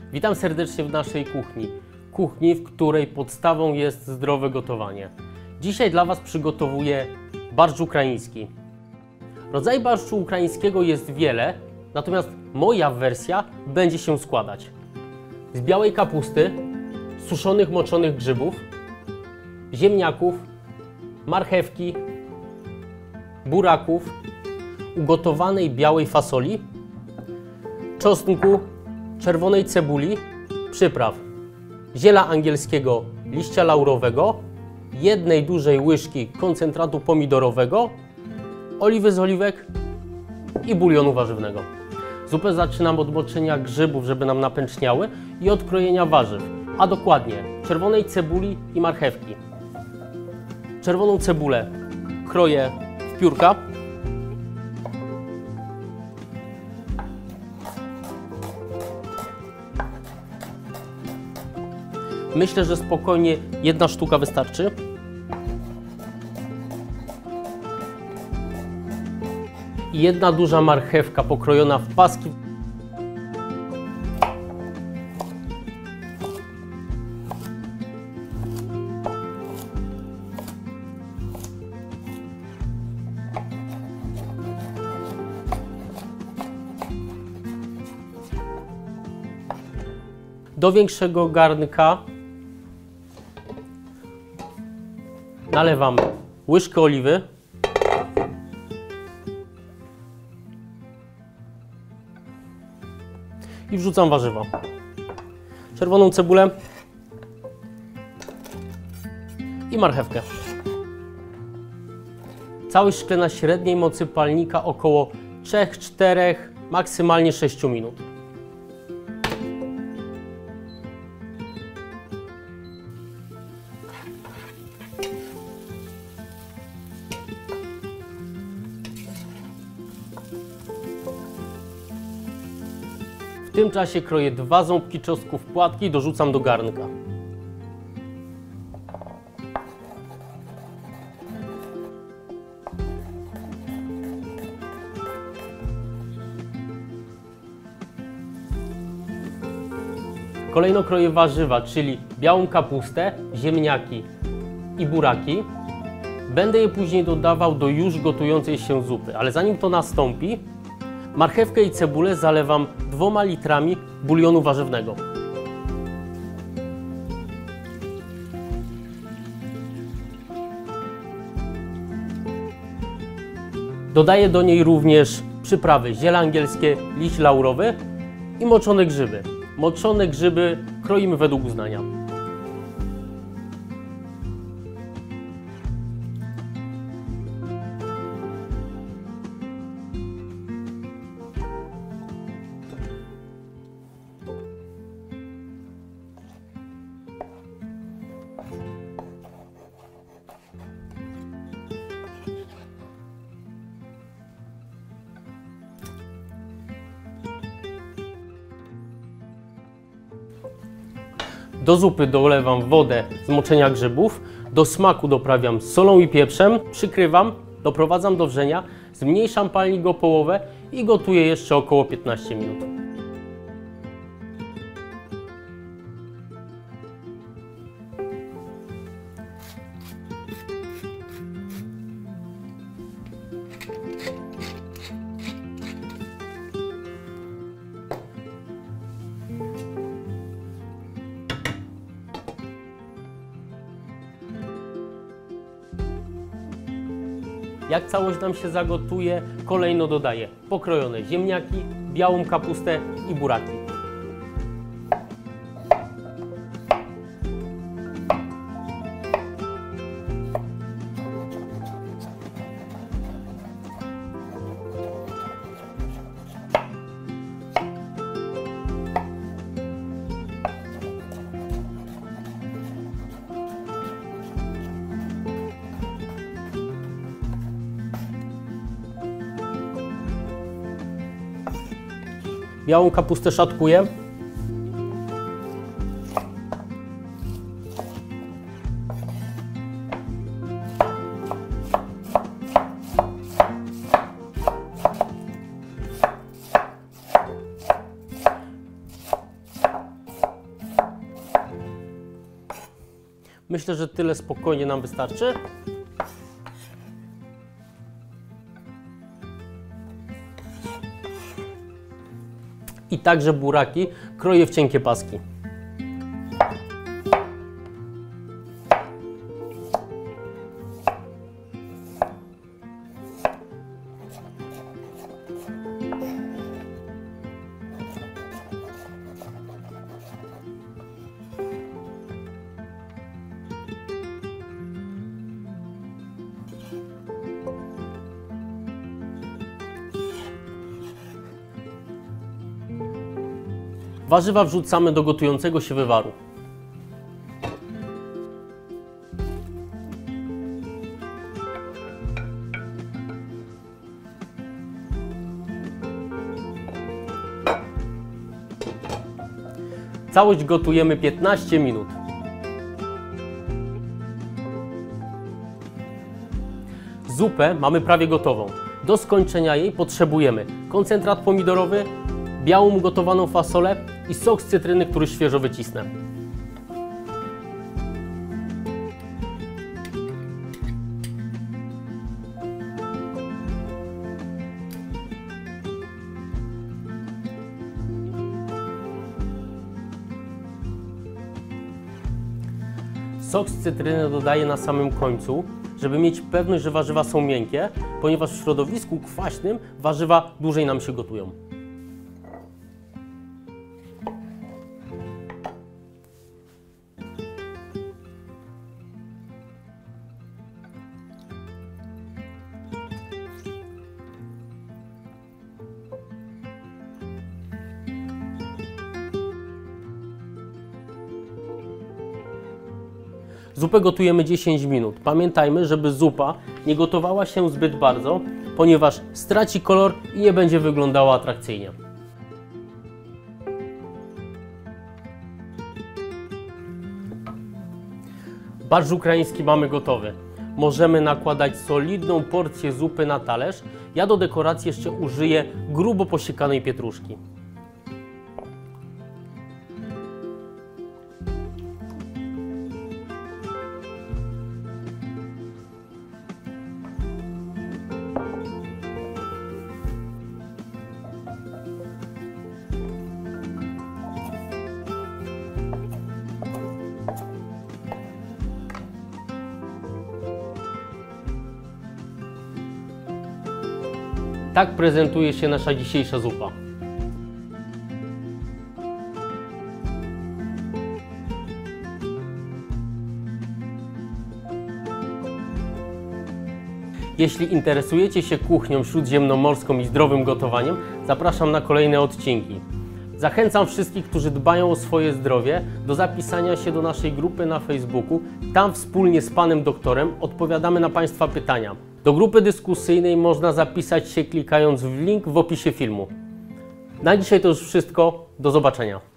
Witam serdecznie w naszej kuchni, w której podstawą jest zdrowe gotowanie. Dzisiaj dla Was przygotowuję barszcz ukraiński. Rodzajów barszczu ukraińskiego jest wiele, natomiast moja wersja będzie się składać z białej kapusty, suszonych moczonych grzybów, ziemniaków, marchewki, buraków, ugotowanej białej fasoli, czosnku, czerwonej cebuli, przypraw, ziela angielskiego, liścia laurowego, jednej dużej łyżki koncentratu pomidorowego, oliwy z oliwek i bulionu warzywnego. Zupę zaczynam od moczenia grzybów, żeby nam napęczniały, i od krojenia warzyw, a dokładnie czerwonej cebuli i marchewki. Czerwoną cebulę kroję w piórka. Myślę, że spokojnie jedna sztuka wystarczy. I jedna duża marchewka pokrojona w paski. Do większego garnka nalewam łyżkę oliwy, i wrzucam warzywa. Czerwoną cebulę i marchewkę. Całość szkle na średniej mocy palnika około 3-4, maksymalnie 6 minut. W tym czasie kroję 2 ząbki czosnku w płatki i dorzucam do garnka. Kolejno kroję warzywa, czyli białą kapustę, ziemniaki i buraki. Będę je później dodawał do już gotującej się zupy, ale zanim to nastąpi, marchewkę i cebulę zalewam 2 litrami bulionu warzywnego. Dodaję do niej również przyprawy: ziele angielskie, liść laurowy i moczone grzyby. Moczone grzyby kroimy według uznania. Do zupy dolewam wodę z moczenia grzybów, do smaku doprawiam solą i pieprzem, przykrywam, doprowadzam do wrzenia, zmniejszam palnik o połowę i gotuję jeszcze około 15 minut. Jak całość nam się zagotuje, kolejno dodaję pokrojone ziemniaki, białą kapustę i buraki. Białą kapustę szatkuję. Myślę, że tyle spokojnie nam wystarczy. I także buraki kroję w cienkie paski. Warzywa wrzucamy do gotującego się wywaru. Całość gotujemy 15 minut. Zupę mamy prawie gotową. Do skończenia jej potrzebujemy koncentrat pomidorowy, białą gotowaną fasolę i sok z cytryny, który świeżo wycisnę. Sok z cytryny dodaję na samym końcu, żeby mieć pewność, że warzywa są miękkie, ponieważ w środowisku kwaśnym warzywa dłużej nam się gotują. Zupę gotujemy 10 minut. Pamiętajmy, żeby zupa nie gotowała się zbyt bardzo, ponieważ straci kolor i nie będzie wyglądała atrakcyjnie. Barszcz ukraiński mamy gotowy. Możemy nakładać solidną porcję zupy na talerz. Ja do dekoracji jeszcze użyję grubo posiekanej pietruszki. Tak prezentuje się nasza dzisiejsza zupa. Jeśli interesujecie się kuchnią śródziemnomorską i zdrowym gotowaniem, zapraszam na kolejne odcinki. Zachęcam wszystkich, którzy dbają o swoje zdrowie, do zapisania się do naszej grupy na Facebooku. Tam wspólnie z panem doktorem odpowiadamy na Państwa pytania. Do grupy dyskusyjnej można zapisać się klikając w link w opisie filmu. Na dzisiaj to już wszystko. Do zobaczenia.